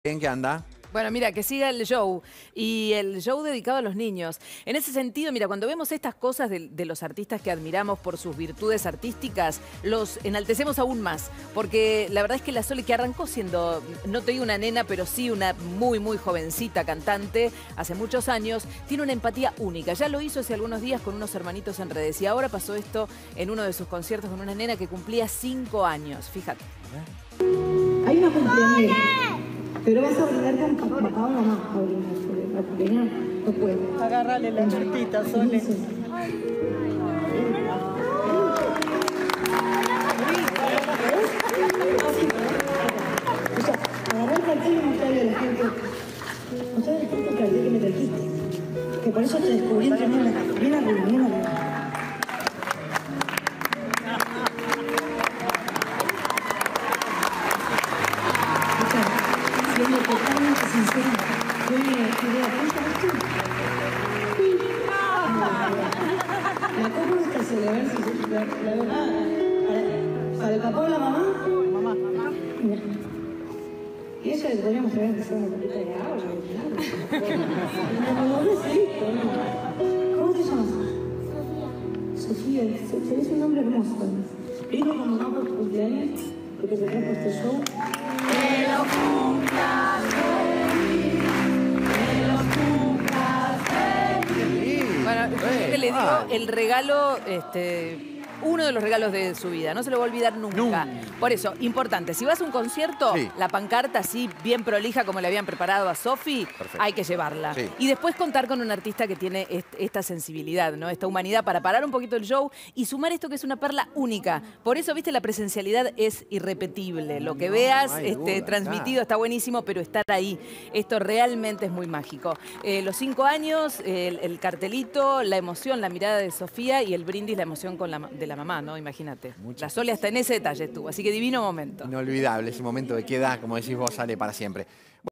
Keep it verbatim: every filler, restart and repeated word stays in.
¿En qué anda? Bueno, mira, que siga el show y el show dedicado a los niños. En ese sentido, mira, cuando vemos estas cosas de, de los artistas que admiramos por sus virtudes artísticas, los enaltecemos aún más, porque la verdad es que la Sole, que arrancó siendo, no te digo una nena, pero sí una muy, muy jovencita cantante, hace muchos años, tiene una empatía única. Ya lo hizo hace algunos días con unos hermanitos en redes y ahora pasó esto en uno de sus conciertos con una nena que cumplía cinco años. Fíjate. Hay una cumpleañera, pero vas a brindar con papá o mamá a brindar, porque la cumpleañera no puede. Agárrale la tortita, Sole. Escucha, agarrá el cartel y mostrarle a la gente. Mostrarle el cartel que me trajiste. Que por eso te descubrí entre medio de la casa. Bien arriba, bien arriba. Siendo totalmente sincera, yo me quedé atenta a esto. Sí. La copa está celebrar si la, la verdad. Para, para el papá o la mamá. Mamá. Mira. Y ella le podríamos traer que sea una copita de agua. No, no, no es listo, no. ¿Cómo te llamas? Sofía. Sofía, tenés un nombre hermoso. Vino con mamá por tu cumpleaños, porque te trajo este show. Que lo cumplas feliz, que lo cumplas feliz. Bueno, que le dio el regalo, este, uno de los regalos de su vida. No se lo va a olvidar nunca. Nunca. Por eso, importante, si vas a un concierto, Sí. la pancarta así bien prolija como le habían preparado a Sofi, Perfecto. hay que llevarla. Sí. Y después contar con un artista que tiene est esta sensibilidad, ¿no? Esta humanidad para parar un poquito el show y sumar esto que es una perla única. Por eso, viste, la presencialidad es irrepetible. Lo que No, veas no hay este, duda, transmitido claro. está buenísimo, pero estar ahí, esto realmente es muy mágico. Eh, los cinco años, el, el cartelito, la emoción, la mirada de Sofía y el brindis, la emoción con la, ma- de la mamá, ¿no? Imagínate. Muchas La Sole hasta en ese detalle estuvo, así que divino momento. Inolvidable ese momento de queda, como decís vos, sale para siempre.